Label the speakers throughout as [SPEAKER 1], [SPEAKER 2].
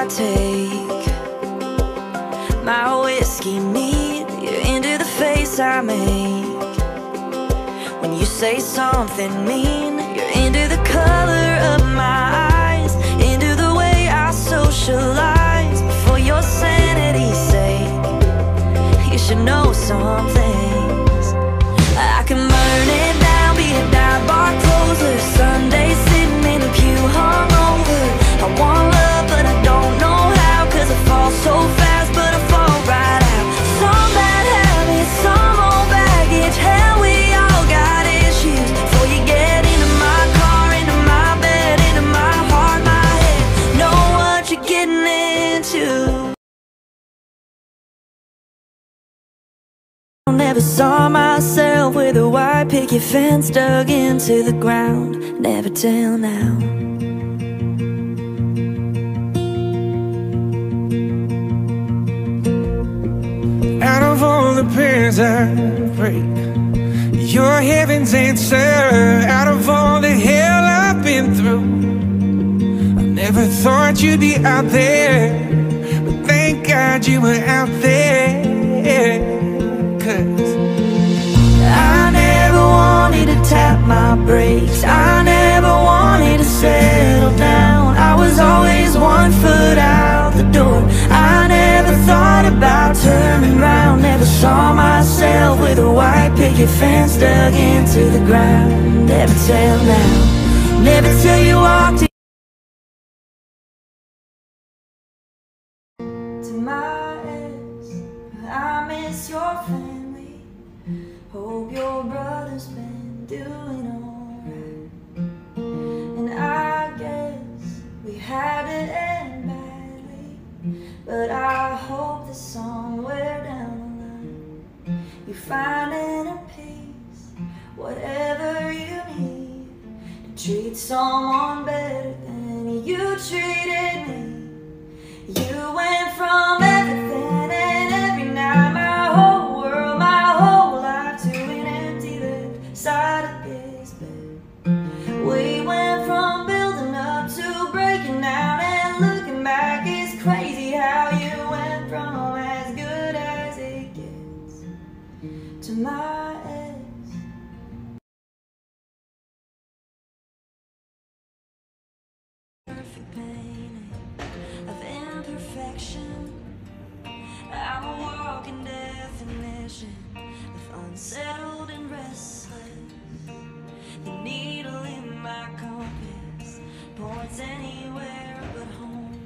[SPEAKER 1] I take, my whiskey neat, you're into the face I make. When you say something mean, you're into the color of my eyes, into the way I socialize. For your sanity's sake, you should know some things. I can burn it down, be a dive bar closer, Sunday sitting in a pew hungover. I want love but I don't know how, 'cause I fall so fast but I fall right out. Some bad habits, some old baggage, hell we all got issues. Before you get into my car, into my bed, into my heart, my head, know what you're getting into. Never saw myself with a white picket fence dug into the ground, never till now.
[SPEAKER 2] Out of all the prayers I prayed, you're heaven's answer. Out of all the hell I've been through, I never thought you'd be out there, but thank God you were out there. 'Cause
[SPEAKER 1] I never wanted to tap my brakes, I never wanted to settle down. I was always 1 foot out the door, I never thought about turning around. Never saw myself with a white picket fence dug into the ground, never till now, never till you walked in. To my ex, I miss your family, hope your brother's been doing alright. And I guess we had to end badly, but I hope that somewhere down the line you find inner peace, whatever you need, to treat someone better than you treated me. You went from everything and every night, my whole world, my whole life, to an empty left side of this bed. We went from building up to breaking down, and looking back it's crazy how you went from as good as it gets to my ex. Perfect painting of imperfection, I'm a walking definition of unsettled and restless. The needle in my compass points anywhere but home.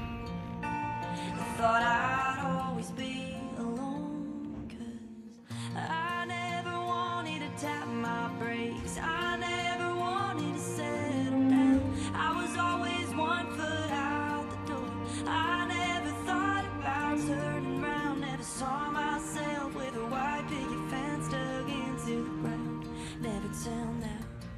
[SPEAKER 1] I thought I'd always be alone, 'cause I never wanted to tap my brakes, I never wanted to settle down. I was always 1 foot out the door, I never thought about turning around. Never saw myself with a white picket fence dug into the ground, never till now.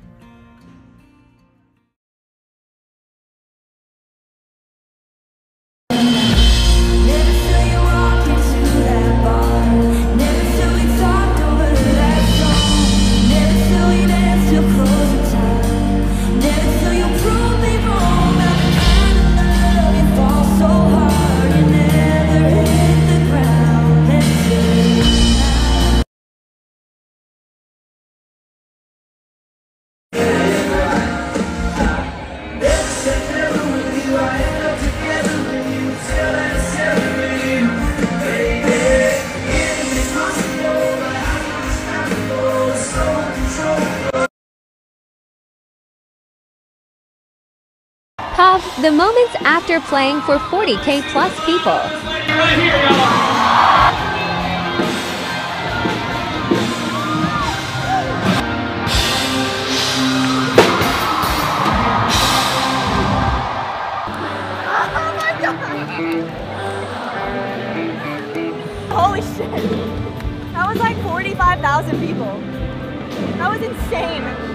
[SPEAKER 1] Never till you walked into that bar, never till we talked over that song, never till we danced till closing time, never till you proved me wrong about the kind of love you fall so hard you never hit the ground, never till now.
[SPEAKER 3] Pub, the moments after playing for 40K plus people.
[SPEAKER 4] Right here, y'all.
[SPEAKER 5] Holy shit. That was like 45,000 people. That was insane.